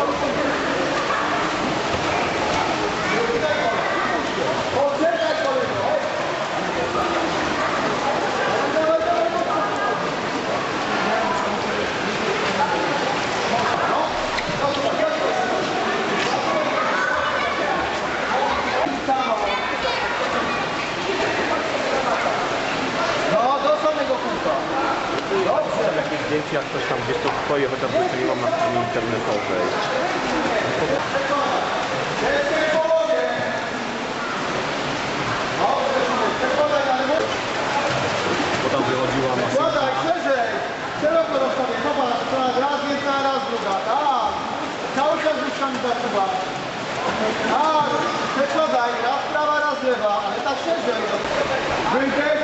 Jakieś zdjęcia, jak ktoś tam gdzieś to stoi, chociaż wyceniłam na stronie internetowej. Bo tam wychodziła maszyna. Składaj, szerzej! Szeroko rozstawię, zobacz, raz jedna, raz druga, tak! Cały czas wyszczami zakuwa. Tak, przekładaj, raz prawa, raz lewa, ale tak szerzej. Wyjdziesz,